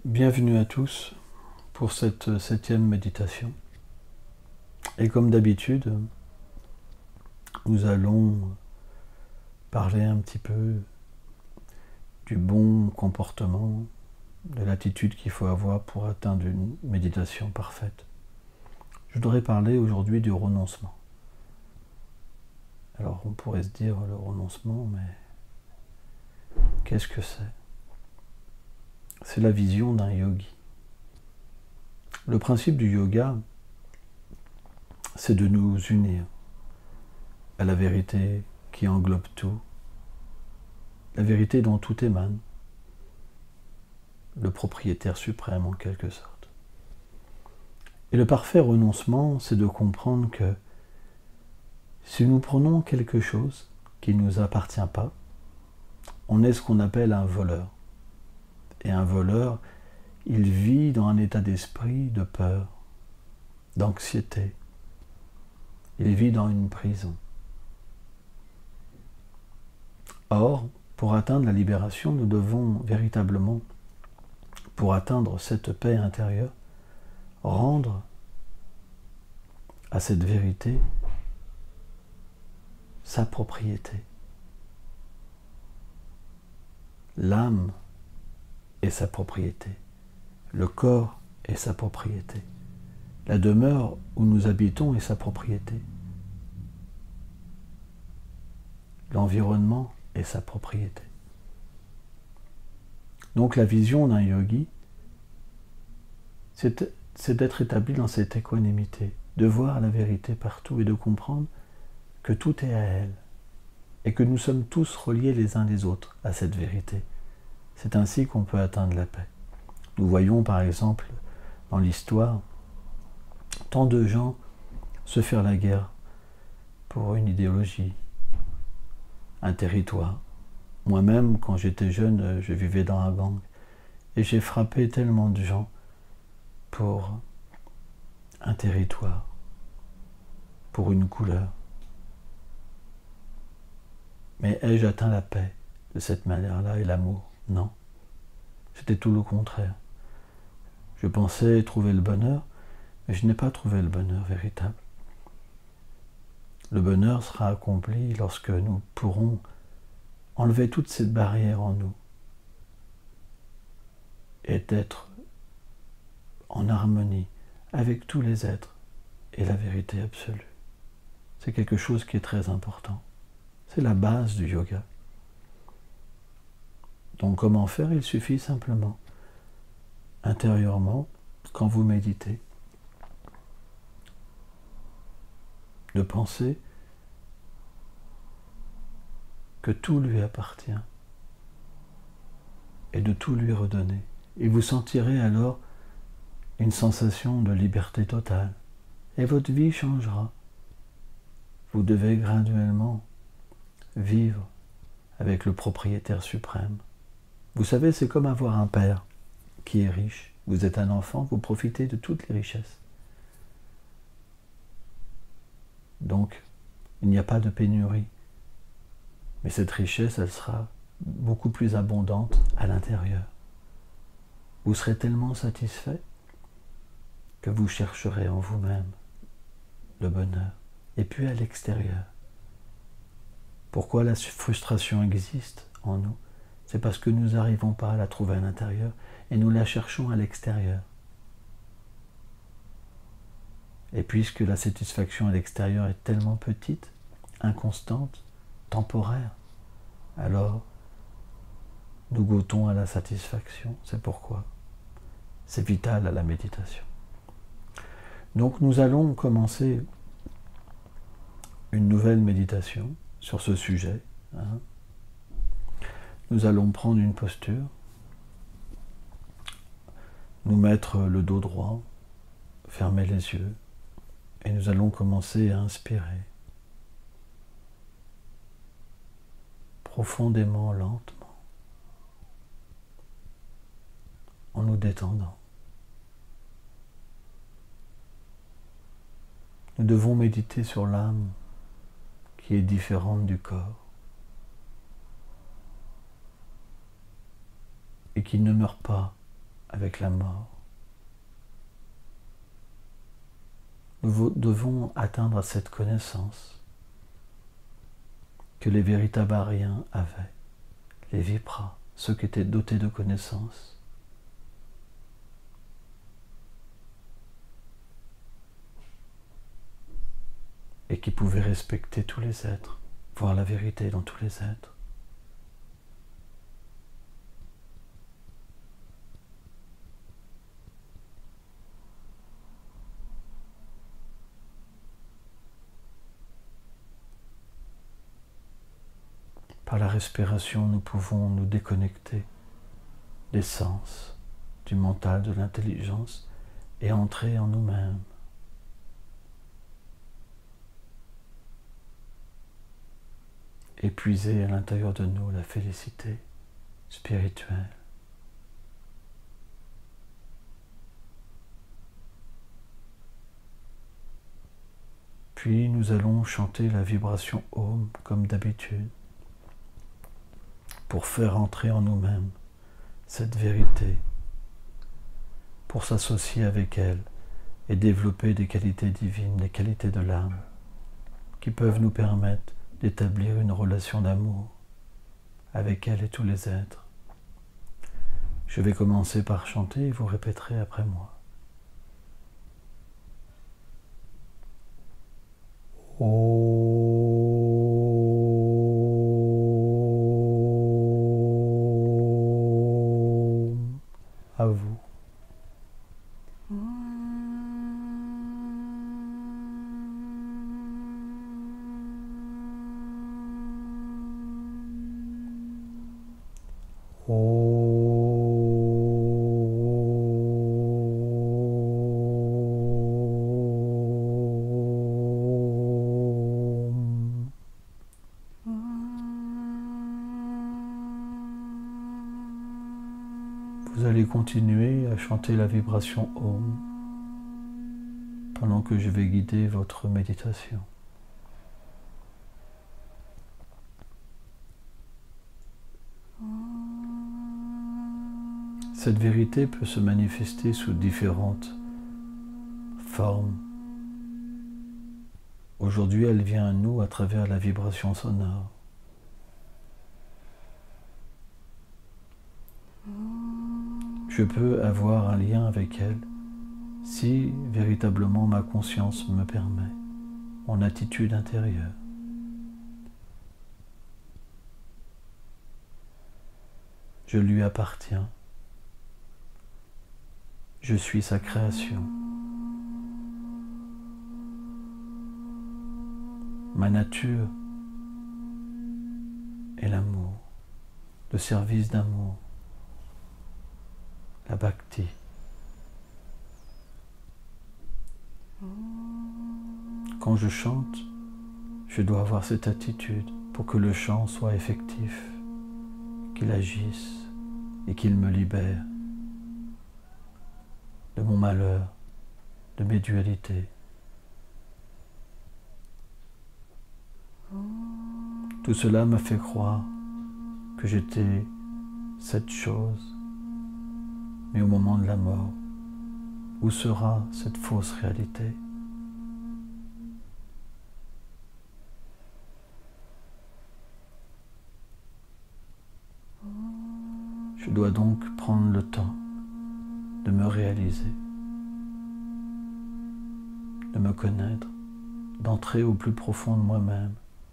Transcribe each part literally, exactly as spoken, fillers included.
Bienvenue à tous pour cette septième méditation. Et comme d'habitude, nous allons parler un petit peu du bon comportement, de l'attitude qu'il faut avoir pour atteindre une méditation parfaite. Je voudrais parler aujourd'hui du renoncement. Alors on pourrait se dire le renoncement, mais qu'est-ce que c'est ? C'est la vision d'un yogi. Le principe du yoga, c'est de nous unir à la vérité qui englobe tout, la vérité dont tout émane, le propriétaire suprême en quelque sorte. Et le parfait renoncement, c'est de comprendre que si nous prenons quelque chose qui ne nous appartient pas, on est ce qu'on appelle un voleur. Et un voleur, il vit dans un état d'esprit de peur, d'anxiété. Il vit dans une prison. Or, pour atteindre la libération, nous devons véritablement, pour atteindre cette paix intérieure, rendre à cette vérité sa propriété. L'âme est sa propriété. Le corps est sa propriété. La demeure où nous habitons est sa propriété. L'environnement est sa propriété. Donc la vision d'un yogi, c'est, c'est d'être établi dans cette équanimité, de voir la vérité partout et de comprendre que tout est à elle et que nous sommes tous reliés les uns les autres à cette vérité. C'est ainsi qu'on peut atteindre la paix. Nous voyons par exemple dans l'histoire tant de gens se faire la guerre pour une idéologie, un territoire. Moi-même, quand j'étais jeune, je vivais dans un gang et j'ai frappé tellement de gens pour un territoire, pour une couleur. Mais ai-je atteint la paix de cette manière-là et l'amour ? Non. C'était tout le contraire. Je pensais trouver le bonheur, mais je n'ai pas trouvé le bonheur véritable. Le bonheur sera accompli lorsque nous pourrons enlever toute cette barrière en nous et d'être en harmonie avec tous les êtres et la vérité absolue. C'est quelque chose qui est très important. C'est la base du yoga. Donc comment faire ? Il suffit simplement, intérieurement, quand vous méditez, de penser que tout lui appartient et de tout lui redonner. Et vous sentirez alors une sensation de liberté totale. Et votre vie changera. Vous devez graduellement vivre avec le propriétaire suprême. Vous savez, c'est comme avoir un père qui est riche. Vous êtes un enfant, vous profitez de toutes les richesses. Donc, il n'y a pas de pénurie. Mais cette richesse, elle sera beaucoup plus abondante à l'intérieur. Vous serez tellement satisfait que vous chercherez en vous-même le bonheur. Et puis à l'extérieur. Pourquoi la frustration existe en nous ? C'est parce que nous n'arrivons pas à la trouver à l'intérieur et nous la cherchons à l'extérieur. Et puisque la satisfaction à l'extérieur est tellement petite, inconstante, temporaire, alors nous goûtons à la satisfaction. C'est pourquoi c'est vital à la méditation. Donc nous allons commencer une nouvelle méditation sur ce sujet. Hein. Nous allons prendre une posture, nous mettre le dos droit, fermer les yeux, et nous allons commencer à inspirer profondément, lentement, en nous détendant. Nous devons méditer sur l'âme qui est différente du corps et qui ne meurt pas avec la mort. Nous devons atteindre à cette connaissance que les véritables Ariens avaient, les Vipras, ceux qui étaient dotés de connaissances. Et qui pouvaient respecter tous les êtres, voir la vérité dans tous les êtres. Par la respiration, nous pouvons nous déconnecter des sens, du mental, de l'intelligence et entrer en nous-mêmes. Et puiser à l'intérieur de nous la félicité spirituelle. Puis nous allons chanter la vibration Om comme d'habitude, pour faire entrer en nous-mêmes cette vérité, pour s'associer avec elle et développer des qualités divines, des qualités de l'âme, qui peuvent nous permettre d'établir une relation d'amour avec elle et tous les êtres. Je vais commencer par chanter et vous répéterez après moi. Om. À vous. Vous allez continuer à chanter la vibration Om pendant que je vais guider votre méditation. Cette vérité peut se manifester sous différentes formes. Aujourd'hui, elle vient à nous à travers la vibration sonore. Je peux avoir un lien avec elle si véritablement ma conscience me permet, mon attitude intérieure. Je lui appartiens. Je suis sa création. Ma nature est l'amour, le service d'amour, la bhakti. Quand je chante, je dois avoir cette attitude pour que le chant soit effectif, qu'il agisse et qu'il me libère de mon malheur, de mes dualités. Tout cela m'a fait croire que j'étais cette chose, mais au moment de la mort, où sera cette fausse réalité? Je dois donc prendre le temps de me réaliser, de me connaître, d'entrer au plus profond de moi-même,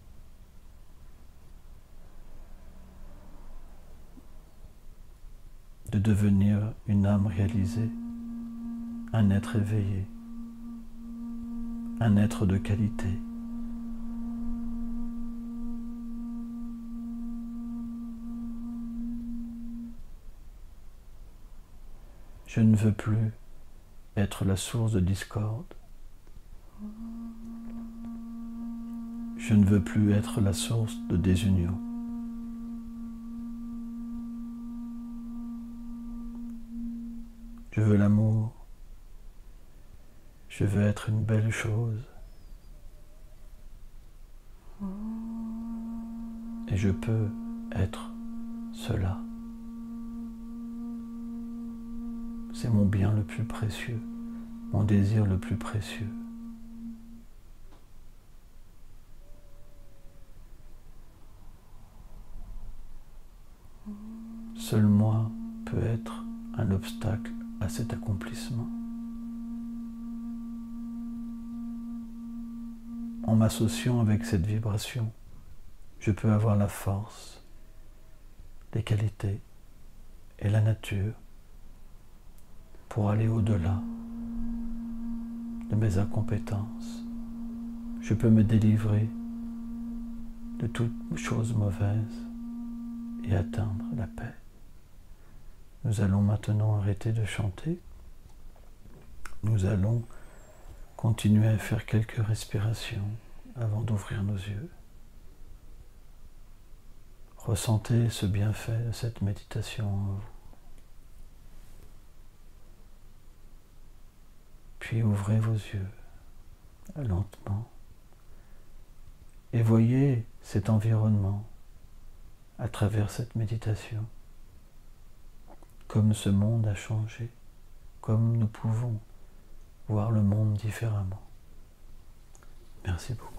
de devenir une âme réalisée, un être éveillé, un être de qualité. Je ne veux plus être la source de discorde. Je ne veux plus être la source de désunion. Je veux l'amour. Je veux être une belle chose. Et je peux être cela. C'est mon bien le plus précieux, mon désir le plus précieux. Seul moi peut être un obstacle à cet accomplissement. En m'associant avec cette vibration, je peux avoir la force, les qualités et la nature pour aller au-delà de mes incompétences. Je peux me délivrer de toute chose mauvaise et atteindre la paix. Nous allons maintenant arrêter de chanter. Nous allons continuer à faire quelques respirations avant d'ouvrir nos yeux. Ressentez ce bienfait de cette méditation en vous. Puis ouvrez vos yeux lentement et voyez cet environnement à travers cette méditation, comme ce monde a changé, comme nous pouvons voir le monde différemment. Merci beaucoup.